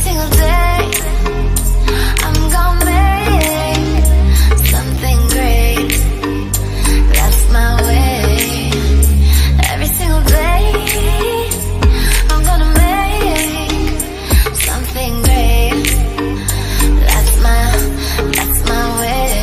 single day, I'm gonna make something great. That's my way. Every single day, I'm gonna make something great. That's my way.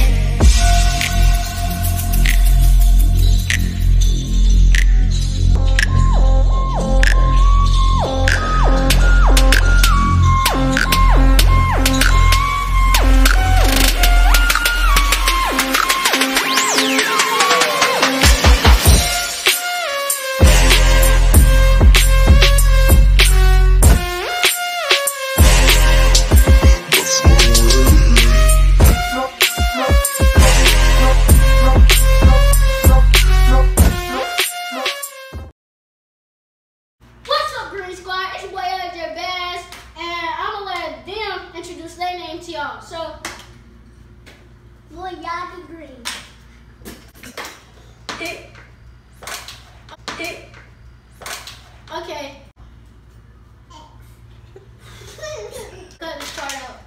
Wassup Greene Squad, it's your boy LJ Bass, and I'm gonna let them introduce their name to y'all. So, Wassup Greene. Okay. Cut this part out.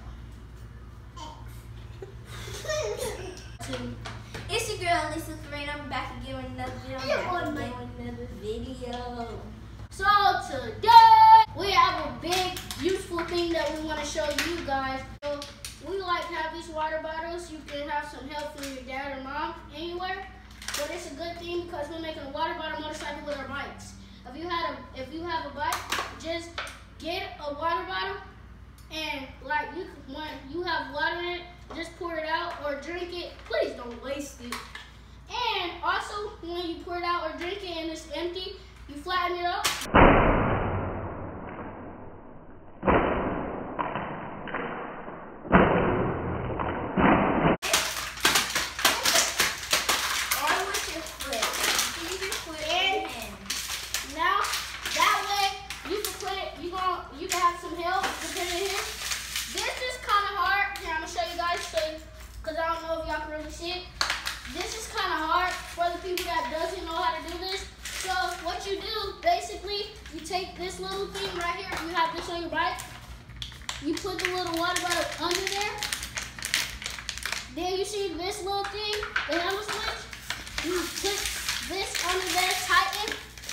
It's your girl Lisa Serena. I'm back again with another video. So today we have a big, useful thing that we want to show you guys. So we like to have these water bottles. You can have some help from your dad or mom anywhere. But it's a good thing because we're making a water bottle motorcycle with our bikes. If you have a bike, just get a water bottle and when you have water in it, just pour it out or drink it. Please don't waste it. And also, when you pour it out or drink it and it's empty, you flatten it up. Or with your foot. Use your foot and hand. Now, that way, you can put it, you can have some help to put it in here. This is kind of hard. Here, I'm going to show you guys because I don't know if y'all can really see it. This is kind of hard for the people that doesn't know how to do this. So what you do, basically, you take this little thing right here. You have this on your bike. You put the little water bottle under there. Then you see this little thing, the handle switch. You put this under there, tighten.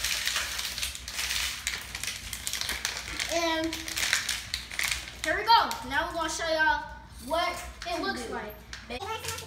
And here we go. Now we're going to show y'all what it looks like.